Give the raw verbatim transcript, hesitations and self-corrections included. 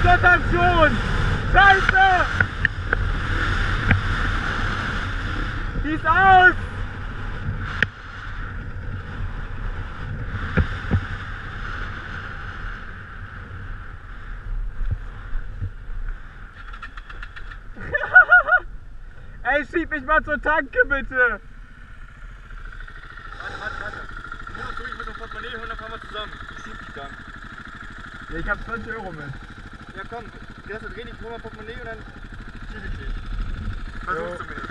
stottern schon! Scheiße! Die ist aus! Ey, schieb mich mal zur Tanke, bitte! Warte, warte, warte. Ich muss durch mit dem Portemonnaie holen, dann fahren wir zusammen. Ich schieb dich dann. Ja, ich hab zwanzig Euro mit. Ja komm, lass das drehen, ich hol mal Portemonnaie und dann schieb ich dich. Versuch's zumindest.